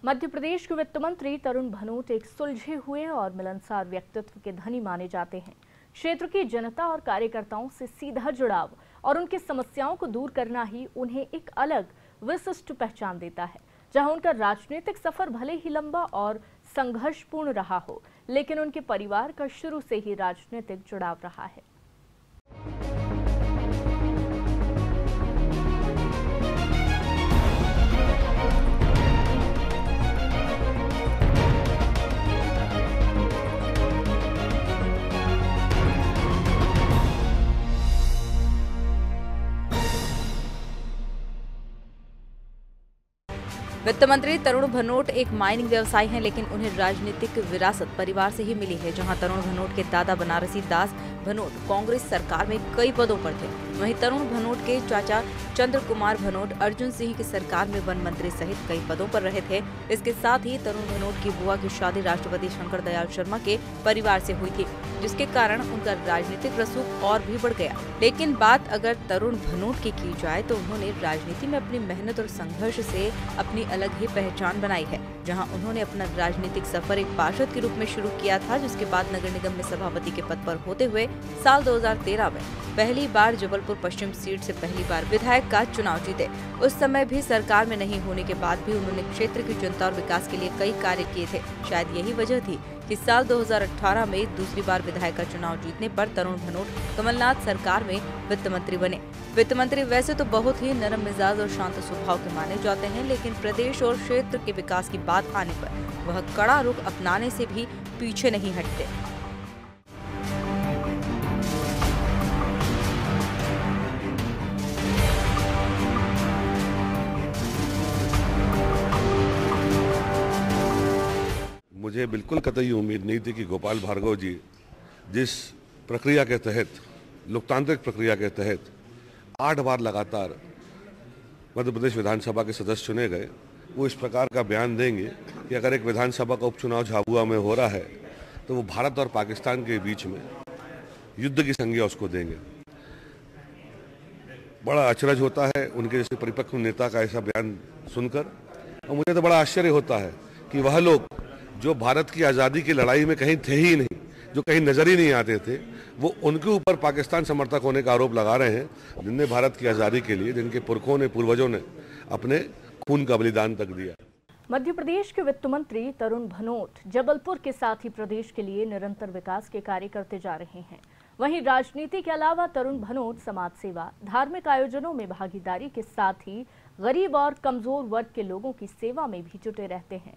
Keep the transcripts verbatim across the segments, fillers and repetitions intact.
मध्य प्रदेश के वित्त मंत्री तरुण भनोट एक सुलझे हुए और मिलनसार व्यक्तित्व के धनी माने जाते हैं। क्षेत्र की जनता और कार्यकर्ताओं से सीधा जुड़ाव और उनकी समस्याओं को दूर करना ही उन्हें एक अलग विशिष्ट पहचान देता है। जहां उनका राजनीतिक सफर भले ही लंबा और संघर्षपूर्ण रहा हो, लेकिन उनके परिवार का शुरू से ही राजनीतिक जुड़ाव रहा है। वित्त मंत्री तरुण भनोट एक माइनिंग व्यवसायी हैं, लेकिन उन्हें राजनीतिक विरासत परिवार से ही मिली है। जहां तरुण भनोट के दादा बनारसी दास भनोट कांग्रेस सरकार में कई पदों पर थे, वहीं तरुण भनोट के चाचा चंद्र कुमार भनोट अर्जुन सिंह की सरकार में वन मंत्री सहित कई पदों पर रहे थे। इसके साथ ही तरुण भनोट की बुआ की शादी राष्ट्रपति शंकर दयाल शर्मा के परिवार से हुई थी, जिसके कारण उनका राजनीतिक रसूख और भी बढ़ गया। लेकिन बात अगर तरुण भनोट की की जाए तो उन्होंने राजनीति में अपनी मेहनत और संघर्ष से अपनी अलग ही पहचान बनाई है। जहां उन्होंने अपना राजनीतिक सफर एक पार्षद के रूप में शुरू किया था, जिसके बाद नगर निगम में सभापति के पद पर होते हुए साल दो हज़ार तेरह में पहली बार जबलपुर पश्चिम सीट से पहली बार विधायक का चुनाव जीते। उस समय भी सरकार में नहीं होने के बाद भी उन्होंने क्षेत्र की जनता और विकास के लिए कई कार्य किए थे। शायद यही वजह थी कि साल दो हज़ार अठारह में दूसरी बार विधायक का चुनाव जीतने पर तरुण भनोट कमलनाथ सरकार में वित्त मंत्री बने। वित्त मंत्री वैसे तो बहुत ही नरम मिजाज और शांत स्वभाव के माने जाते हैं, लेकिन प्रदेश और क्षेत्र के विकास की बात आने पर वह कड़ा रुख अपनाने से भी पीछे नहीं हटते। मुझे बिल्कुल कतई उम्मीद नहीं थी कि गोपाल भार्गव जी जिस प्रक्रिया के तहत, लोकतांत्रिक प्रक्रिया के तहत आठ बार लगातार मध्य प्रदेश विधानसभा के सदस्य चुने गए, वो इस प्रकार का बयान देंगे कि अगर एक विधानसभा का उपचुनाव झाबुआ में हो रहा है तो वो भारत और पाकिस्तान के बीच में युद्ध की संज्ञा उसको देंगे। बड़ा अचरज होता है उनके जैसे परिपक्व नेता का ऐसा बयान सुनकर, और मुझे तो बड़ा आश्चर्य होता है कि वह लोग जो भारत की आज़ादी की लड़ाई में कहीं थे ही नहीं, जो कहीं नजर ही नहीं आते थे, वो उनके ऊपर पाकिस्तान समर्थक होने का आरोप लगा रहे हैं, जिनने भारत की आज़ादी के लिए, जिनके पुरखों ने, पूर्वजों ने अपने खून का बलिदान तक दिया। मध्य प्रदेश के वित्त मंत्री तरुण भनोट जबलपुर के साथ ही प्रदेश के लिए निरंतर विकास के कार्य करते जा रहे हैं। वहीं राजनीति के अलावा तरुण भनोट समाज सेवा, धार्मिक आयोजनों में भागीदारी के साथ ही गरीब और कमजोर वर्ग के लोगों की सेवा में भी जुटे रहते हैं।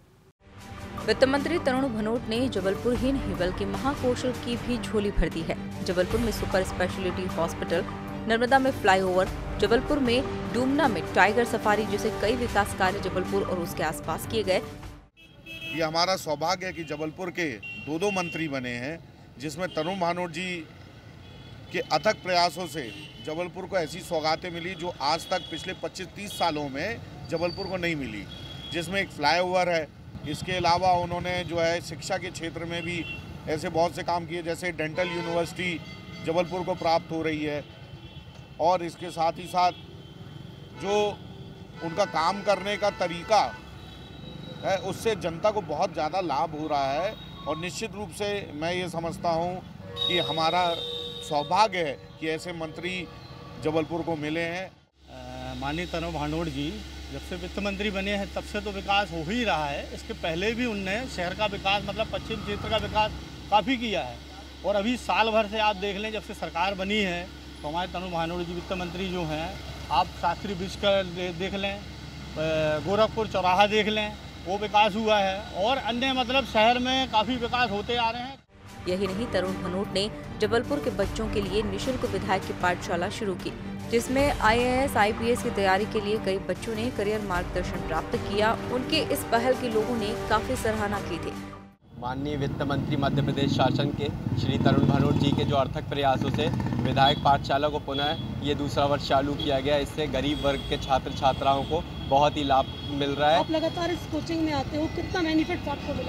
वित्त मंत्री तरुण भनोट ने जबलपुर ही नहीं बल्कि महाकोशल की भी झोली भर दी है। जबलपुर में सुपर स्पेशलिटी हॉस्पिटल, नर्मदा में फ्लाईओवर, जबलपुर में डूमना में टाइगर सफारी जैसे कई विकास कार्य जबलपुर और उसके आसपास किए गए। ये हमारा सौभाग्य है कि जबलपुर के दो दो मंत्री बने हैं, जिसमें तरुण भनोट जी के अथक प्रयासों से जबलपुर को ऐसी सौगातें मिली जो आज तक पिछले पच्चीस तीस सालों में जबलपुर को नहीं मिली, जिसमें एक फ्लाईओवर है। इसके अलावा उन्होंने जो है शिक्षा के क्षेत्र में भी ऐसे बहुत से काम किए, जैसे डेंटल यूनिवर्सिटी जबलपुर को प्राप्त हो रही है, और इसके साथ ही साथ जो उनका काम करने का तरीका है उससे जनता को बहुत ज़्यादा लाभ हो रहा है। और निश्चित रूप से मैं ये समझता हूँ कि हमारा सौभाग्य है कि ऐसे मंत्री जबलपुर को मिले हैं। माननीय तरुण भनोट जी जब से वित्त मंत्री बने हैं तब से तो विकास हो ही रहा है। इसके पहले भी उनने शहर का विकास, मतलब पश्चिम क्षेत्र का विकास काफ़ी किया है। और अभी साल भर से आप देख लें, जब से सरकार बनी है तो हमारे तरुण भनोट जी वित्त मंत्री जो हैं, आप शास्त्री ब्रिज का देख लें, गोरखपुर चौराहा देख लें, वो विकास हुआ है। और अन्य मतलब शहर में काफ़ी विकास होते आ रहे हैं। यही नहीं, तरुण भनोट ने जबलपुर के बच्चों के लिए निःशुल्क विधायक की पाठशाला शुरू की, जिसमें I A S I P S की तैयारी के लिए कई बच्चों ने करियर मार्गदर्शन प्राप्त किया। उनके इस पहल की लोगों ने काफी सराहना की थी। माननीय वित्त मंत्री मध्य प्रदेश शासन के श्री तरुण भनोट जी के जो अर्थक प्रयासों से विधायक पाठशाला को पुनः ये दूसरा वर्ष चालू किया गया, इससे गरीब वर्ग के छात्र छात्राओं को बहुत ही लाभ मिल रहा है। आप लगातार इस कोचिंग में आते हो, कितना बेनिफिट आपको मिला?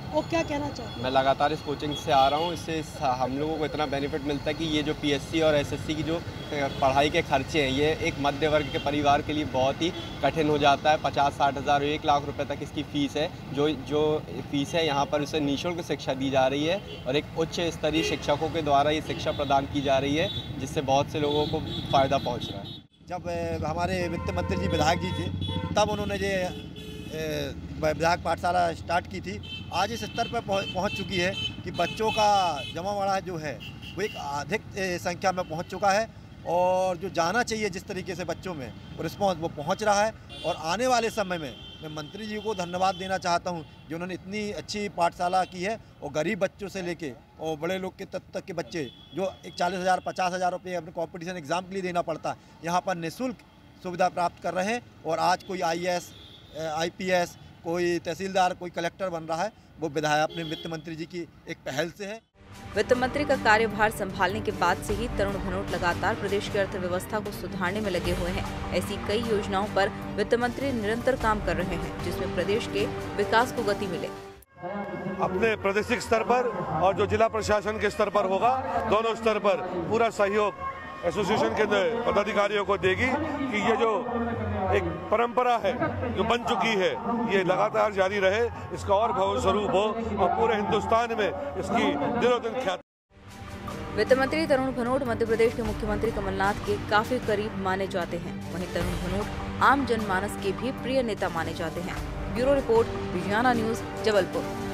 वो क्या कहना चाहते हैं? मैं लगातार इस कोचिंग से आ रहा हूँ, इससे इस हम लोगों को इतना बेनिफिट मिलता है कि ये जो पीएससी और एसएससी की जो पढ़ाई के खर्चे हैं, ये एक मध्य वर्ग के परिवार के लिए बहुत ही कठिन हो जाता है। पचास साठ हज़ार एक लाख रुपए तक इसकी फ़ीस है। जो जो फीस है यहाँ पर उसे निःशुल्क शिक्षा दी जा रही है और एक उच्च स्तरीय शिक्षकों के द्वारा ये शिक्षा प्रदान की जा रही है, जिससे बहुत से लोगों को फ़ायदा पहुँच रहा है। जब हमारे वित्त मंत्री जी विधायक जी थे, तब उन्होंने ये विधायक पाठशाला स्टार्ट की थी। आज इस स्तर पर पहुंच चुकी है कि बच्चों का जमावड़ा जो है वो एक अधिक संख्या में पहुंच चुका है और जो जाना चाहिए जिस तरीके से बच्चों में रिस्पॉन्स वो पहुंच रहा है। और आने वाले समय में मैं मंत्री जी को धन्यवाद देना चाहता हूं जो उन्होंने इतनी अच्छी पाठशाला की है और गरीब बच्चों से लेके और बड़े लोग के तक तक के बच्चे जो एक चालीस हज़ार पचास हज़ार रुपये अपने कॉम्पिटिशन एग्ज़ाम के लिए देना पड़ता है, यहाँ पर निःशुल्क सुविधा प्राप्त कर रहे हैं। और आज कोई I A S I P S, कोई तहसीलदार, कोई कलेक्टर बन रहा है, वो विधायक अपने वित्त मंत्री जी की एक पहल से है। वित्त मंत्री का कार्यभार संभालने के बाद से ही तरुण भनोट लगातार प्रदेश की अर्थव्यवस्था को सुधारने में लगे हुए हैं। ऐसी कई योजनाओं पर वित्त मंत्री निरंतर काम कर रहे हैं जिसमें प्रदेश के विकास को गति मिले। अपने प्रादेशिक स्तर पर और जो जिला प्रशासन के स्तर पर होगा, दोनों स्तर पर पूरा सहयोग एसोसिएशन के पदाधिकारियों को देगी कि ये जो एक परंपरा है जो बन चुकी है ये लगातार जारी रहे, इसका और भव्य स्वरूप हो और पूरे हिंदुस्तान में इसकी दिनों दिन ख्याति। वित्त मंत्री तरुण भनोट मध्य प्रदेश के मुख्यमंत्री कमलनाथ के काफी करीब माने जाते हैं। वहीं तरुण भनोट आम जनमानस के भी प्रिय नेता माने जाते हैं। Bureau report, Vijayana news, Jabalpur.